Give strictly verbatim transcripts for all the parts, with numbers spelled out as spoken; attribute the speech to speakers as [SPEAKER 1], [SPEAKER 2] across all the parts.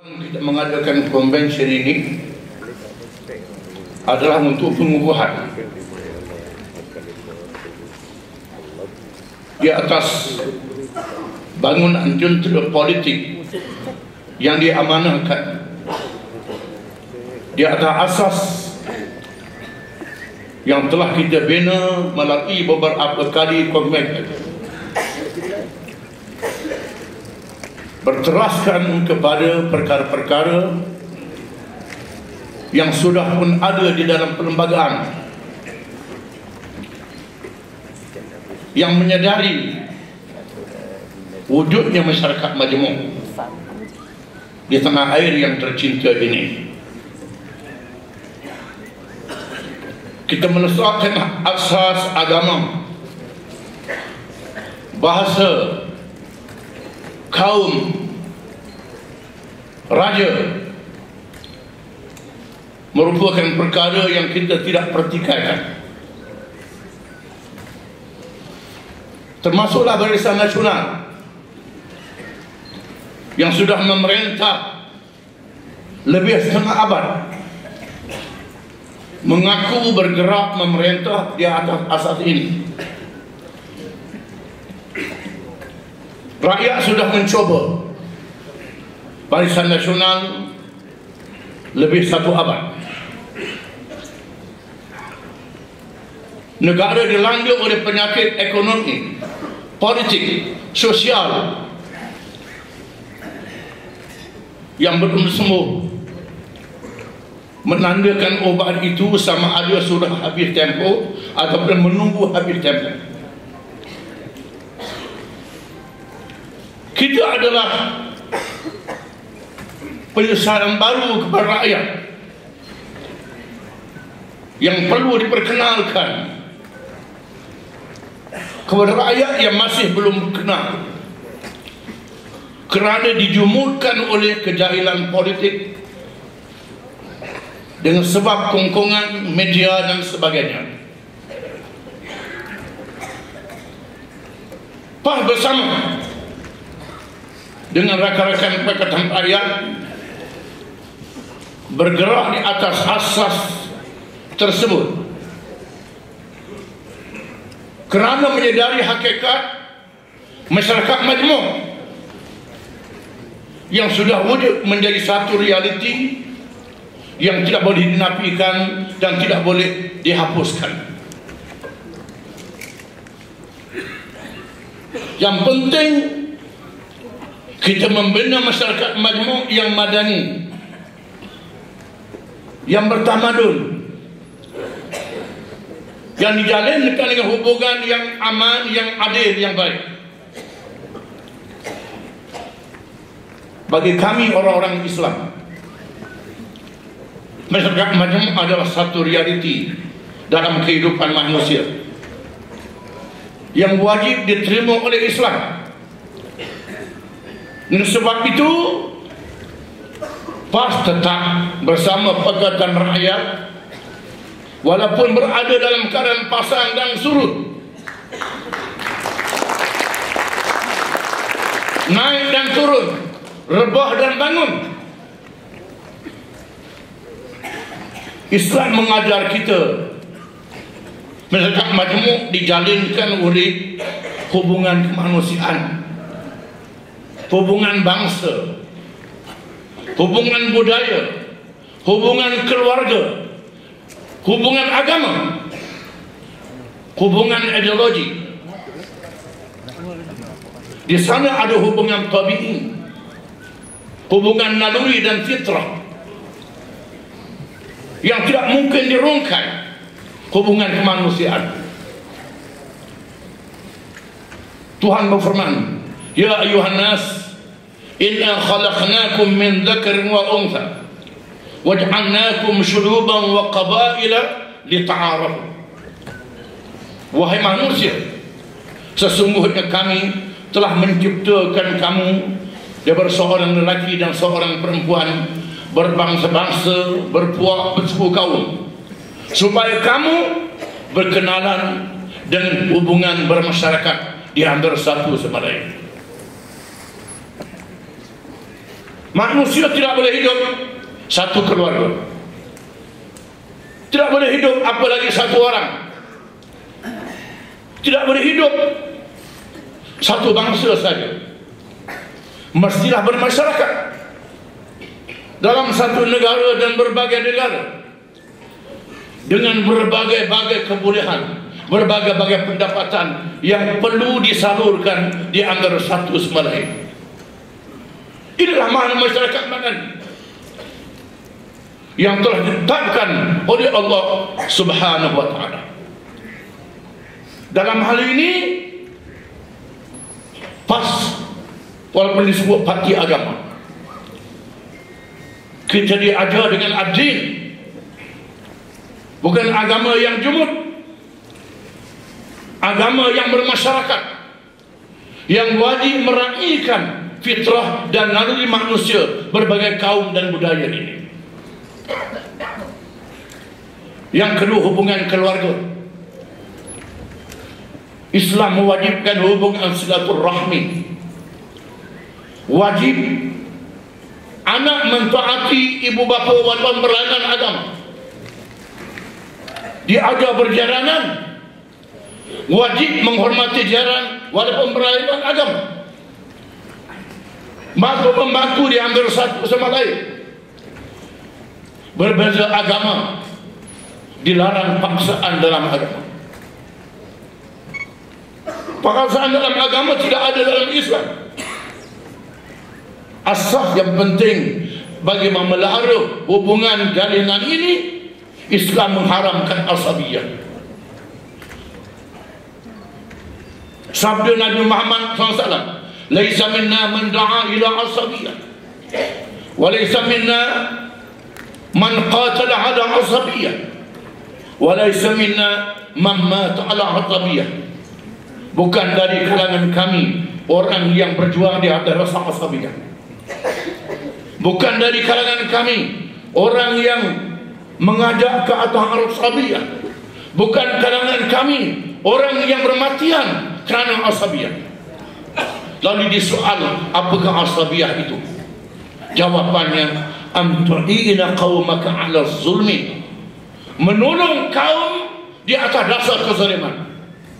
[SPEAKER 1] Kita mengadakan konvensi ini adalah untuk pengukuhan di atas bangunan jentera politik yang diamanahkan di atas asas yang telah kita bina melalui beberapa kali konvensi, berteraskan kepada perkara-perkara yang sudah pun ada di dalam perlembagaan, yang menyadari wujudnya masyarakat majmuk di tanah air yang tercinta ini. Kita meletakkan asas agama, bahasa, kaum, raja merupakan perkara yang kita tidak pertikaikan. Termasuklah Barisan Nasional yang sudah memerintah lebih setengah abad, mengaku bergerak memerintah di atas asas ini. Rakyat sudah mencoba Barisan Nasional lebih satu abad. Negara dilanda oleh penyakit ekonomi, politik, sosial yang belum sembuh, menandakan obat itu sama ada sudah habis tempo ataupun menunggu habis tempo. Kita adalah penyesalan baru kepada rakyat yang perlu diperkenalkan kepada rakyat yang masih belum kenal, kerana dijumurkan oleh kejahilan politik dengan sebab kongkongan media dan sebagainya. Pas bersama dengan rakan-rakan Pakatan Rakyat bergerak di atas asas tersebut, kerana menyedari hakikat masyarakat majmuk yang sudah wujud menjadi satu realiti yang tidak boleh dinafikan dan tidak boleh dihapuskan. Yang penting kita membina masyarakat majmuk yang madani, yang bertamadun, yang dijalinkan dengan hubungan yang aman, yang adil, yang baik. Bagi kami orang-orang Islam, masyarakat majmuk adalah satu realiti dalam kehidupan manusia yang wajib diterima oleh Islam. Dan sebab itu P A S tetap bersama Pakatan Rakyat walaupun berada dalam keadaan pasang dan surut, naik dan turun, rebah dan bangun. Islam mengajar kita masyarakat majmuk dijalinkan oleh hubungan kemanusiaan, hubungan bangsa, hubungan budaya, hubungan keluarga, hubungan agama, hubungan ideologi. Di sana ada hubungan tabi'i, hubungan naluri dan fitrah yang tidak mungkin dirungkai, hubungan kemanusiaan. Tuhan berfirman, ya ayuhan nas, inna khalaqnakum min dzakarin wa untha waj'alnakum syu'uban wa qabaila lita'arafu. Wahai manusia, sesungguhnya kami telah menciptakan kamu daripada seorang lelaki dan seorang perempuan, berbangsa-bangsa, berpuak, bersuku kaum, supaya kamu berkenalan dan hubungan bermasyarakat di antara satu sama lain. Manusia tidak boleh hidup satu keluarga, tidak boleh hidup apalagi satu orang, tidak boleh hidup satu bangsa saja. Mestilah bermasyarakat dalam satu negara dan berbagai negara dengan berbagai-bagai kebolehan, berbagai-bagai pendapatan yang perlu disalurkan di antara satu sama lain. Inilah makna masyarakat madani yang telah ditetapkan oleh Allah Subhanahu wa taala. Dalam hal ini pas walaupun disebut parti agama, kita diajar dengan ad-din, bukan agama yang jumud, agama yang bermasyarakat, yang wajib meraihkan fitrah dan naluri manusia berbagai kaum dan budaya ini. Yang kedua, hubungan keluarga. Islam mewajibkan hubungan silaturahmi. Wajib anak mentaati ibu bapa walaupun berlainan agama. Diajar berjaranan, wajib menghormati jaran walaupun berlainan agama. Mampu membantu di antara satu sama lain. Berbeza agama, dilarang paksaan dalam agama. Paksaan dalam agama tidak ada dalam Islam. Asas yang penting bagi memelihara hubungan jalinan ini, Islam mengharamkan asabiyah. Sabda Nabi Muhammad sallallahu alaihi wasallam, "Laisa minna man da'a ila asabiyah, wa laisa minna man qatala ala asabiyah, wa laisa minna man mata ala asabiyah." Bukan dari kalangan kami orang yang berjuang di atas rasa asabiyah. Bukan dari kalangan kami orang yang mengajak ke atas asabiyah. Bukan kalangan kami orang yang bermatian kerana asabiyah. Lalu disoal, apakah asabiyah itu? Jawabannya, am tu'ina qaumaka 'ala zulmi, menolong kaum di atas dasar kezaliman.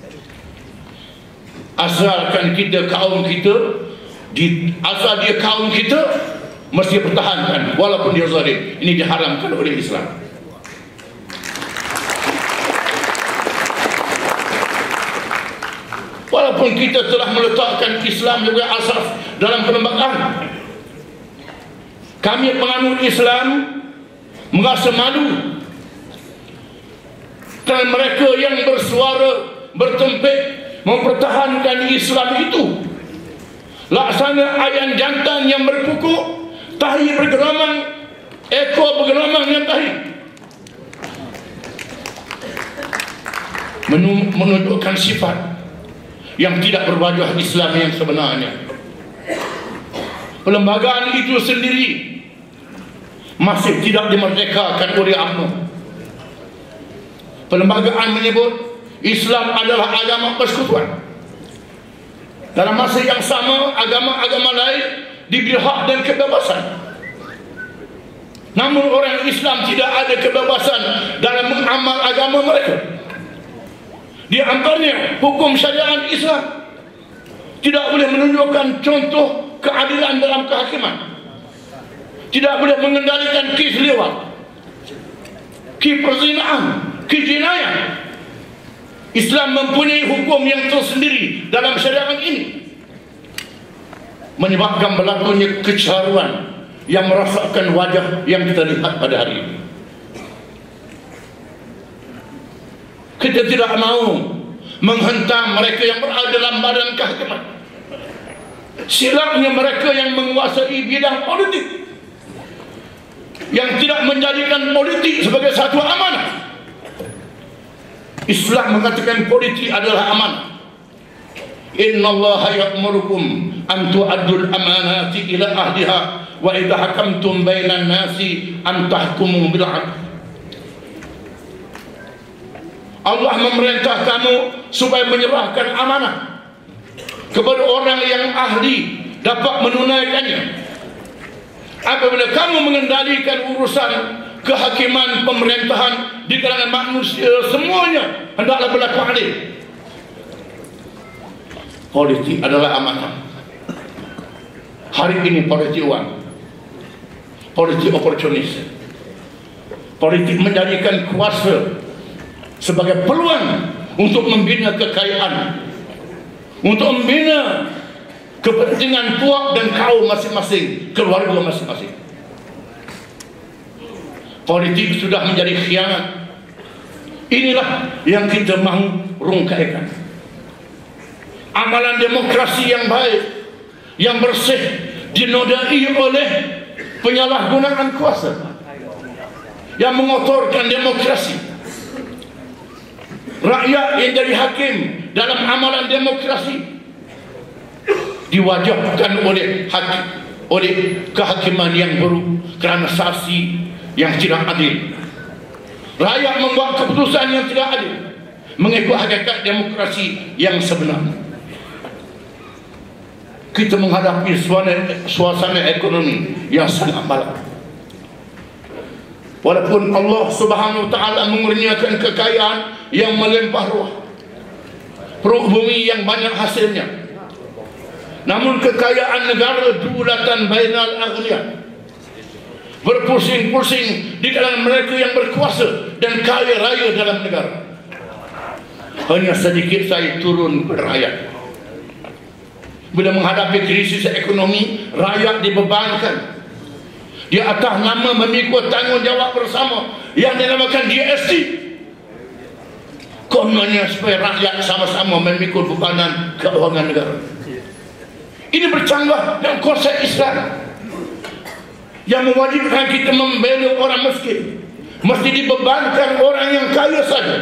[SPEAKER 1] Asalkan kita kaum kita di asal dia kaum kita mesti pertahankan walaupun dia zalim. Ini diharamkan oleh Islam. Walaupun kita telah meletakkan Islam sebagai asas dalam perlembagaan, kami penganut Islam merasa malu dan mereka yang bersuara bertempik mempertahankan Islam itu laksana ayam jantan yang berpukuk, tahi bergeramang, ekor bergeramang yang tahi, menunjukkan sifat yang tidak berwajah Islam yang sebenarnya. Perlembagaan itu sendiri masih tidak dimerdekakan oleh U M N O. Perlembagaan menyebut Islam adalah agama persekutuan. Dalam masa yang sama, agama-agama lain diberi hak dan kebebasan. Namun orang Islam tidak ada kebebasan dalam mengamal agama mereka. Di antaranya hukum syariat Islam tidak boleh menunjukkan contoh keadilan dalam kehakiman, tidak boleh mengendalikan kes lewat, kes perzinaan, kes jinayah. Islam mempunyai hukum yang tersendiri dalam syariat ini, menyebabkan berlakunya kecaruan yang merasakan wajah yang kita lihat pada hari ini. Kita tidak mahu menghentam mereka yang berada dalam badan kehakiman. Silapnya mereka yang menguasai bidang politik, yang tidak menjadikan politik sebagai satu amanah. Islam mengatakan politik adalah amanah. Innallaha ya'murukum an tu'addul amanati ila ahliha wa idza hakamtum bainan nasi an tahkumu bil 'adl. Allah memerintah kamu supaya menyerahkan amanah kepada orang yang ahli dapat menunaikannya. Apabila kamu mengendalikan urusan kehakiman pemerintahan di kalangan manusia, semuanya hendaklah berlaku adil. Politik adalah amanah. Hari ini politik wang, politik oportunis, politik menjadikan kuasa sebagai peluang untuk membina kekayaan, untuk membina kepentingan puak dan kaum masing-masing, keluarga masing-masing. Politik sudah menjadi khianat. Inilah yang kita mahu rungkaikan. Amalan demokrasi yang baik, yang bersih, dinodai oleh penyalahgunaan kuasa yang mengotorkan demokrasi. Rakyat yang jadi hakim dalam amalan demokrasi diwajibkan oleh hakim, oleh kehakiman yang buruk kerana saksi yang tidak adil. Rakyat membuat keputusan yang tidak adil mengikut hakikat demokrasi yang sebenar. Kita menghadapi suasana, suasana ekonomi yang sangat malang. Walaupun Allah Subhanahu Wa Taala mengurniakan kekayaan yang melimpah ruah, perut bumi yang banyak hasilnya, namun kekayaan negara dulatan bainal aghniya, berpusing-pusing di kalangan mereka yang berkuasa dan kaya raya dalam negara. Hanya sedikit saya turun kepada rakyat. Bila menghadapi krisis ekonomi, rakyat dibebankan di atas nama memikul tanggungjawab bersama yang dinamakan G S T. Kononnya supaya rakyat sama-sama memikul bebanan keuangan negara. Ini bercanggah dengan konsep Islam yang mewajibkan kita membela orang miskin. Mesti dibebankan orang yang kaya saja.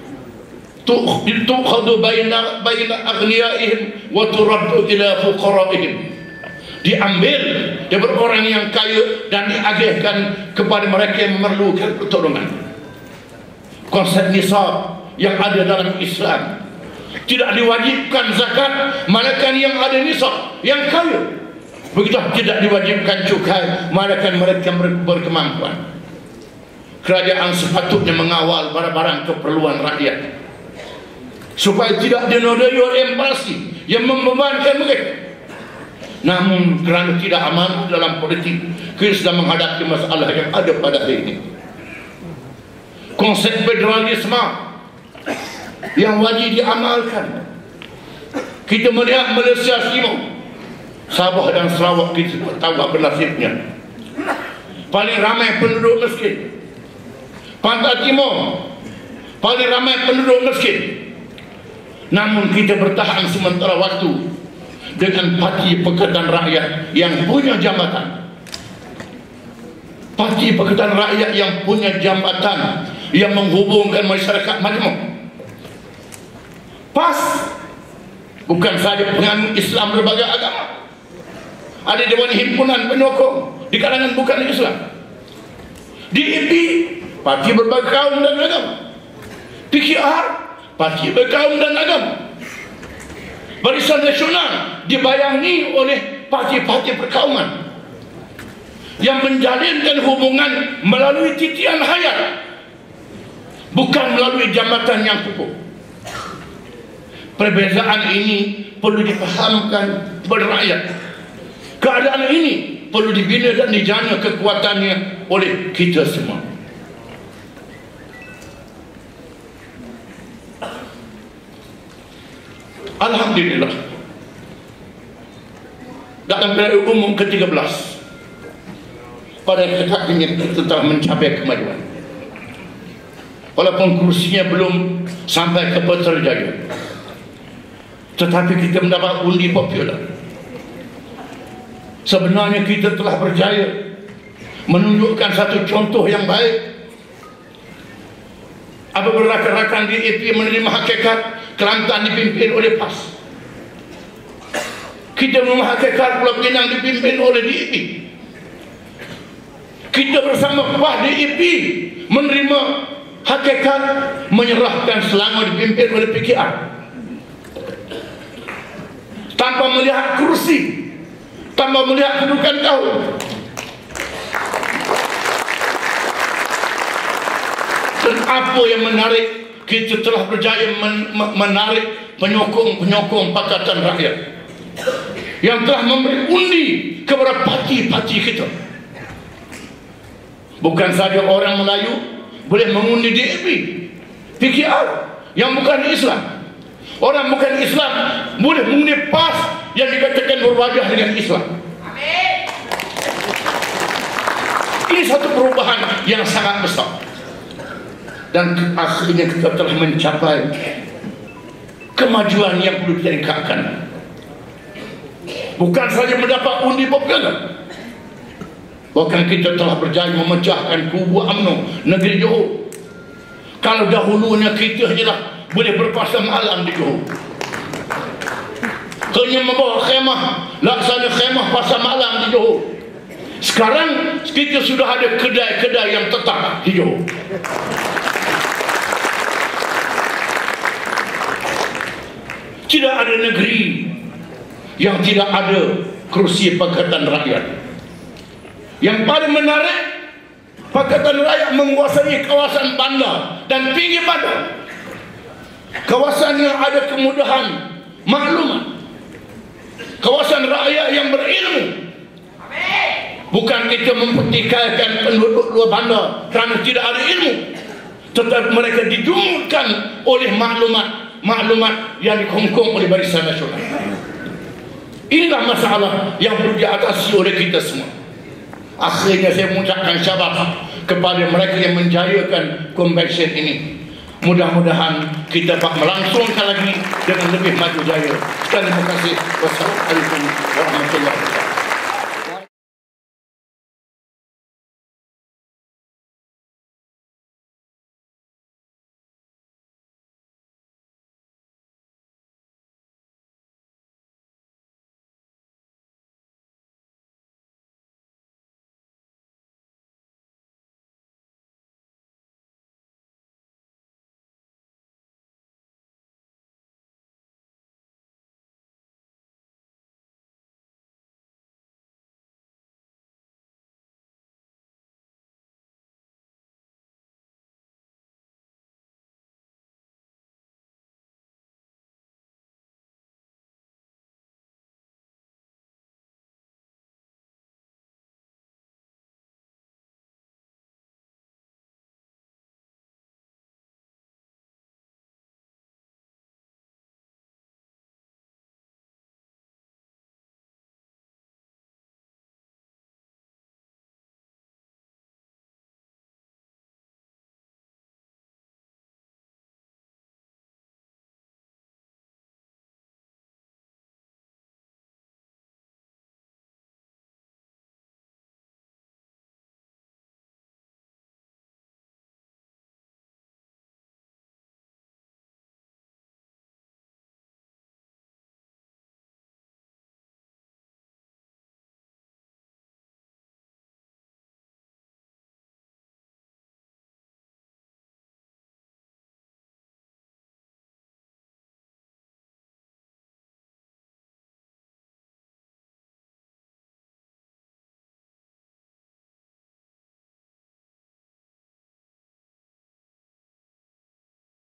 [SPEAKER 1] Tukhadu baina baina aghniyaihim wa turaddu ila fuqaraihim. Diambil daripada orang yang kaya dan diagihkan kepada mereka yang memerlukan pertolongan. Konsep nisab yang ada dalam Islam, tidak diwajibkan zakat malaikat yang ada nisab, yang kaya. Begitu tidak diwajibkan cukai malaikat mereka yang berkemampuan. Kerajaan sepatutnya mengawal barang-barang keperluan rakyat supaya tidak dinodai oleh inflasi yang membebankan mereka. Namun kerana tidak aman dalam politik, kita sedang menghadapi masalah yang ada pada hari ini. Konsep federalisme yang wajib diamalkan. Kita melihat Malaysia Timur, Sabah dan Sarawak, kita tahu bernasibnya. Paling ramai penduduk miskin. Pantai Timur paling ramai penduduk miskin. Namun kita bertahan sementara waktu dengan Parti Pakatan Rakyat yang punya jambatan. Parti Pakatan Rakyat yang punya jambatan yang menghubungkan masyarakat majmuk. P A S bukan saja penganut Islam berbagai agama. Ada Dewan Himpunan Penyokong di kalangan bukan Islam. D A P parti berbagai kaum dan agama. P K R parti berkaum dan agama. Barisan Nasional dibayangi oleh parti-parti perkauman yang menjalinkan hubungan melalui titian hayat, bukan melalui jambatan yang kukuh. Perbezaan ini perlu dipahamkan kepada rakyat. Keadaan ini perlu dibina dan dijana kekuatannya oleh kita semua. Alhamdulillah, dalam Pilihan Umum ke tiga belas pada ketika ini kita telah mencapai kemajuan. Walaupun kursinya belum sampai ke Putrajaya, tetapi kita mendapat undi popular. Sebenarnya kita telah berjaya menunjukkan satu contoh yang baik. Apabila rakan-rakan D A P menerima hakikat Kelantan dipimpin oleh P A S, kita menerima hakikat Pulau Pinang dipimpin oleh D A P. Kita bersama P A S D A P menerima hakikat menyerahkan Selangor dipimpin oleh P K R tanpa melihat kursi, tanpa melihat kedudukan kaum. apa yang menarik? Kita telah berjaya men menarik penyokong-penyokong Pakatan Rakyat yang telah memberi undi kepada parti-parti kita. Bukan saja orang Melayu boleh mengundi D A P, P K R yang bukan Islam. Orang bukan Islam boleh mengundi P A S yang dikatakan berwajah dengan Islam. Ini satu perubahan yang sangat besar. Dan akhirnya kita telah mencapai kemajuan yang perlu kita ingkarkan. Bukan saja mendapat undi popular, bahkan kita telah berjaya memecahkan kubu U M N O negeri Johor. Kalau dahulunya kita hanyalah boleh berpasar malam di Johor, hanya membawa khemah, laksana khemah pasar malam di Johor. Sekarang kita sudah ada kedai-kedai yang tetap di Johor. Tidak ada negeri yang tidak ada kerusi Pakatan Rakyat. Yang paling menarik, Pakatan Rakyat menguasai kawasan bandar dan pinggir bandar, kawasan yang ada kemudahan maklumat, kawasan rakyat yang berilmu. Bukan kita mempertikaikan penduduk luar bandar kerana tidak ada ilmu, tetapi mereka didungutkan oleh maklumat maklumat yang dikongkong oleh Barisan Nasional. Inilah masalah yang perlu diatasi oleh kita semua. Akhirnya saya mengucapkan syabas kepada mereka yang menjayakan konvensyen ini. Mudah-mudahan kita dapat melangsungkan lagi dengan lebih maju jaya. Sekali terima kasih. Wassalamualaikum warahmatullahi wabarakatuh.